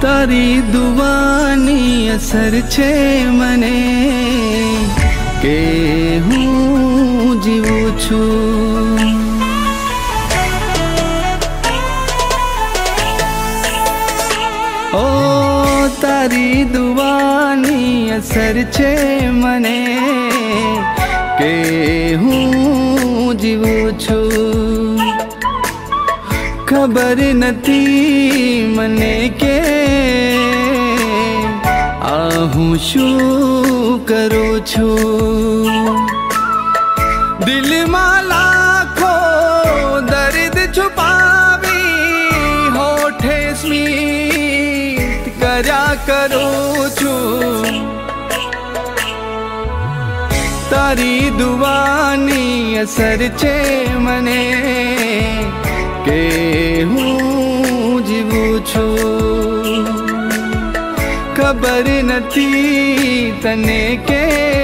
તારી દુવાની અસર છે મને કે હું જીવું છું। ઓ તારી દુવાની અસર છે મને કે હું જીવું છું। ખબર નથી મને કે આ હું શું કરું છું। દિલમાં લાખો દર્દ છુપાવી હોઠે સ્મિત કર્યા કરું છું। તારી દુવાની અસર છે મને કે હું જીવું છું। ખબર નથી તને કે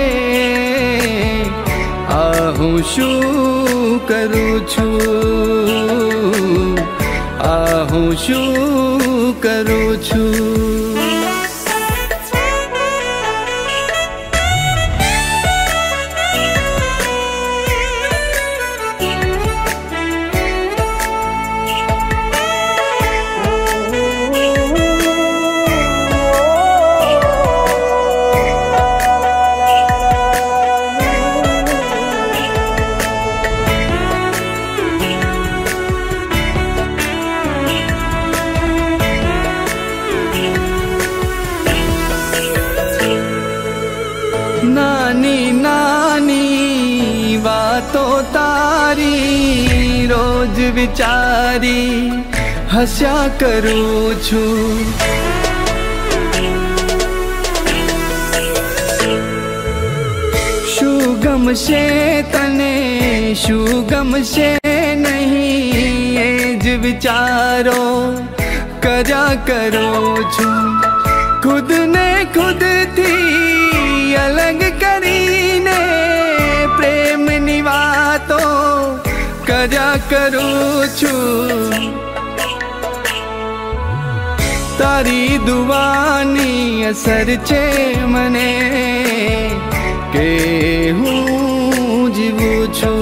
આ હું શું કરું છું। આ હું શું કરું છું। नानी नानी बातों तारी रोज विचारी हस्या करूँ छू। शू गमशे तने शू गमशे नहीं एज विचारो कर्या करूँ छू। खुद ने खुद थी अलग करीने प्रेम निवातो कर्या करूँ छू। तारी दुआनी असर छे मने के हूँ जीवू छू।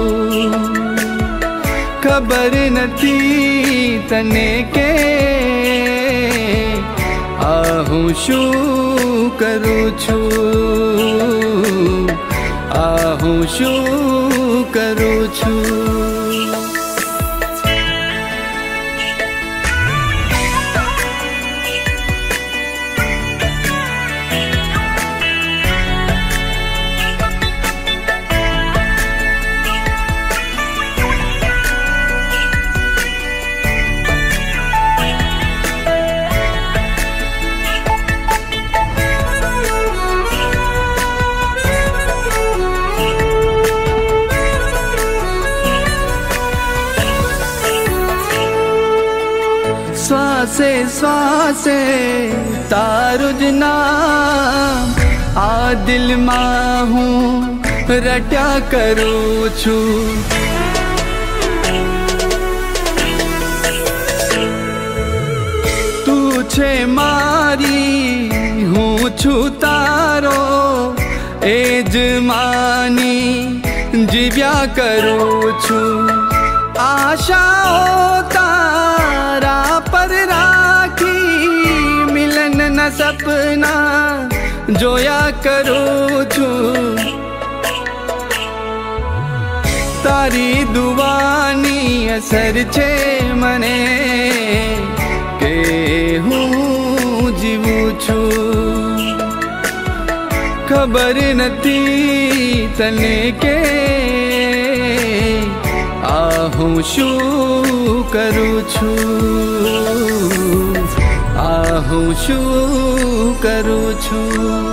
खबर नथी तने के आ हूँ शू करूँ छू। आ हूँ शू करूँ छू। श्वासे श्वासे तारुं ज नाम आ दिल मां हूँ रट्या करूँ छू। तू छे मारी हूँ छू तारो एज मानी जीव्या करूँ छू। आशाओ तारा पर राखी मिलन न सपना जोया करूँ छू। तारी दुआनी असर छे मने के हूँ जीवू छू। खबर नथी तने के आ हूँ शू करूँ छू। आ हूँ शू करूँ छू।